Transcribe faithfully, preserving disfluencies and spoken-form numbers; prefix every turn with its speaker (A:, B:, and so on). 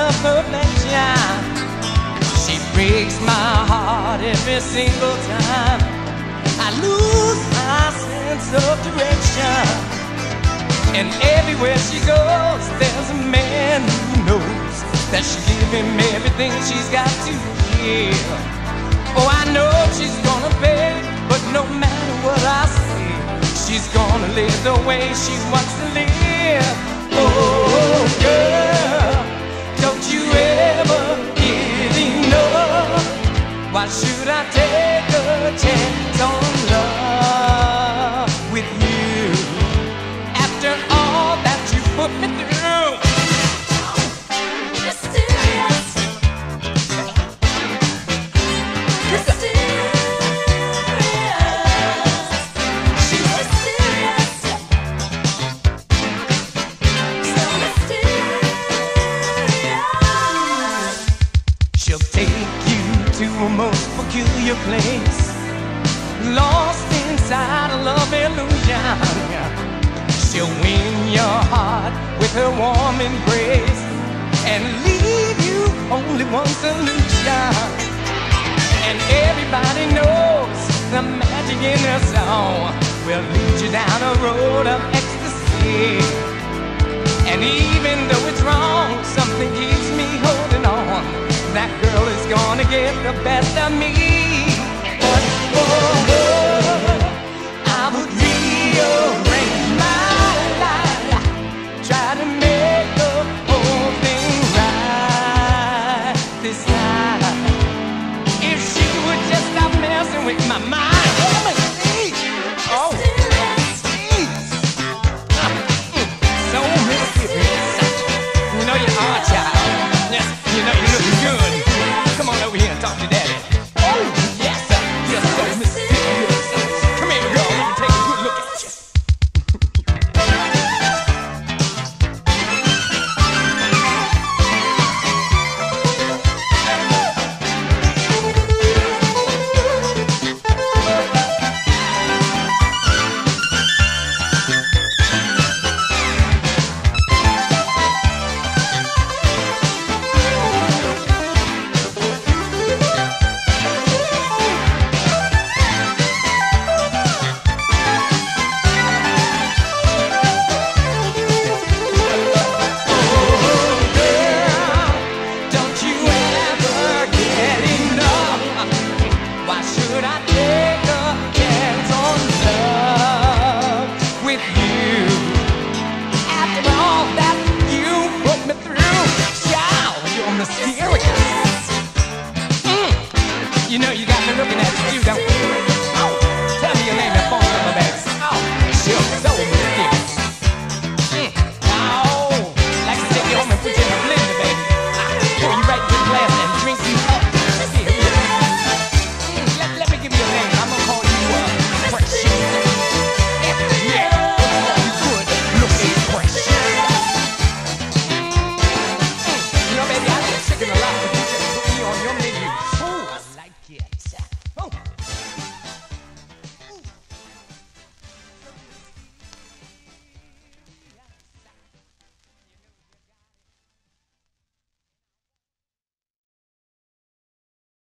A: of perfection. She breaks my heart every single time I lose my sense of direction. And everywhere she goes, there's a man who knows that she'll give him everything she's got to give. Oh, I know she's gonna pay, but no matter what I say, she's gonna live the way she wants to live. Oh, girl, don't you ever get enough. Why should I take a chance on love with you after all that you put me through? Mysterious, mysterious, she's mysterious, so mysterious. She'll take you to a most peculiar place, lost inside a love illusion. She'll win your heart with her warm embrace and leave you only one solution. And everybody knows the magic in her song will lead you down a road of ecstasy. And even though it's wrong, something keeps me holding on. That girl is gonna get the best of me. But for her, I would rearrange my life, try to make the whole thing right this time. If she would just stop messing with my mind. Oh, my feet. Oh, please. So mysterious. You know you are, child. Yes, you know you're looking good. Come on over here and talk to Daddy. Oh, yes, you're so mysterious. Come here, girl, let me take a good look at you. You know you got me looking at